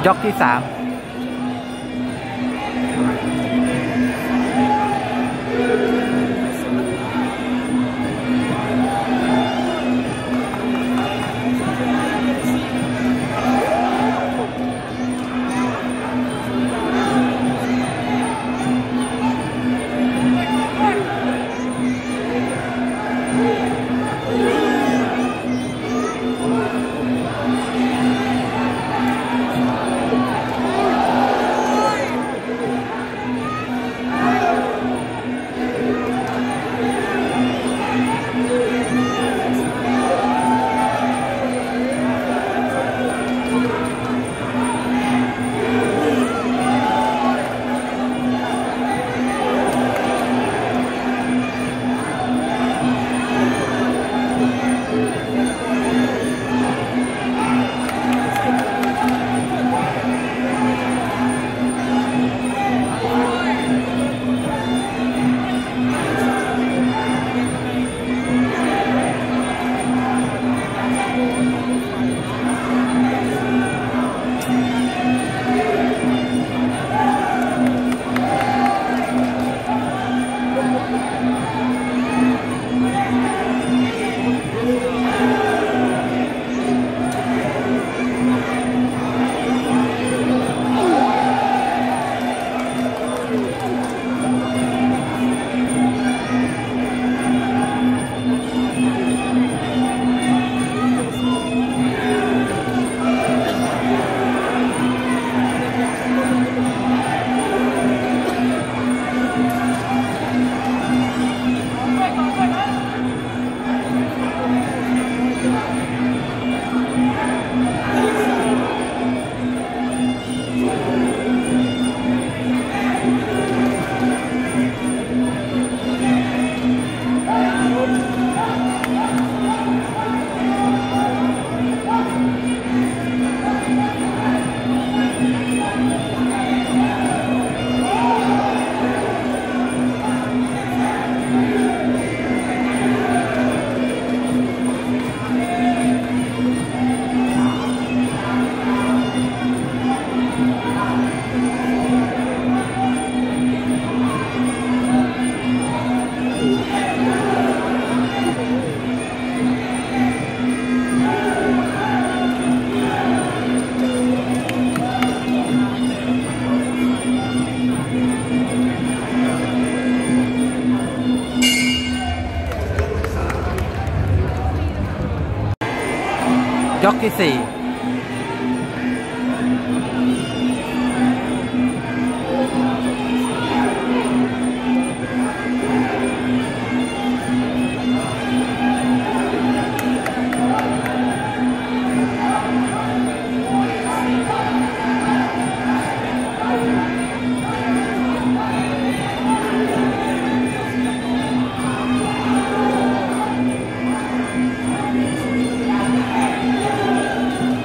ยกที่ 3ยกที่ 4 ย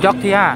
จ็อกที่5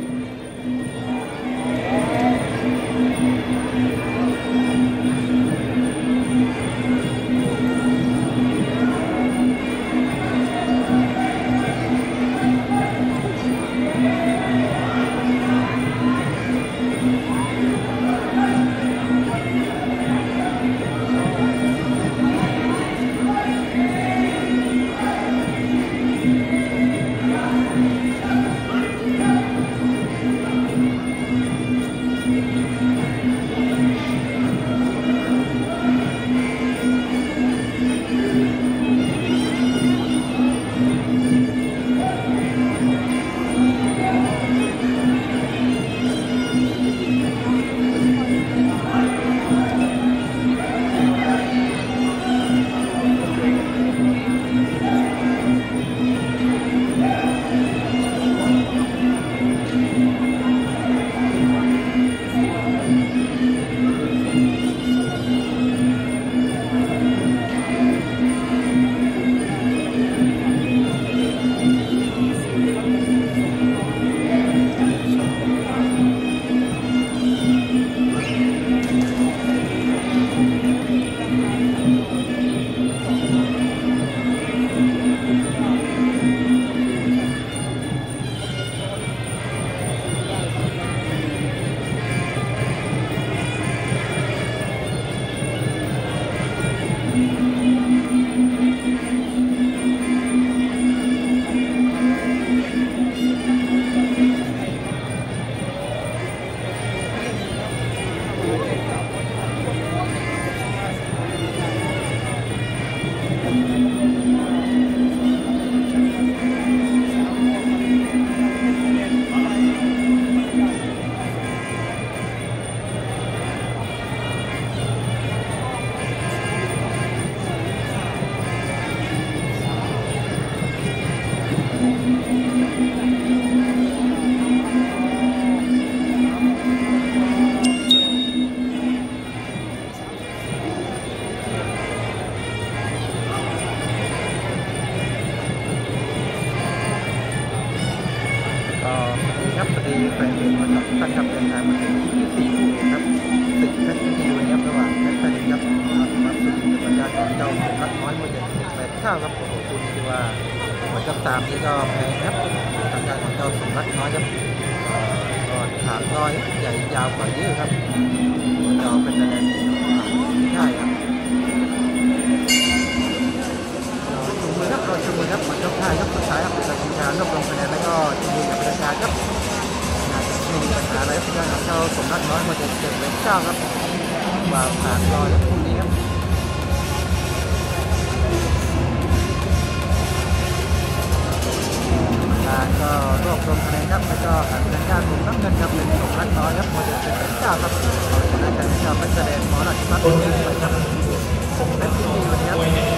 ครับสวัสดีแฟนเพลงมาจากท่านครับเดินทางมาถึงที่4คู่ครับศึกเพชรที่ดูนี้ระหว่างเพชรไทยครับมาสุดบรรดาของเจ้ารักน้อยมวยเด็ก8 ข้าวครับโอ้โหคุณที่ว่าหมดกับ3นี่ก็แพงครับทางด้านของเจ้าสมรักน้อยครับก็ขาดน้อยใหญ่ยาวกว่าเยอะครับเจ้าเป็นอะไรใช่ครับชูมือครับรอชูมือครับหมดยก5ยกสุดท้ายครับตัดสินการรวบรวมคะแนนแล้วก็ชูมือกับประชาครับไม่มีปัญหาอะไรครับทางด้านของเจ้าสมรักน้อยมวยเด็ก8 ข้าวครับว่าขาดลอยครับคู่นี้ครับก็รวบรวมคะแนนครับแล้วก็หันทางด้านมุมน้ำเงินครับเป็นสมรักน้อยครับมวยเด็ก8 ข้าวครับชนะกันนะครับเป็นแสดงหมอหลักมัดเป็นไปครับและที่นี่วันนี้ครับ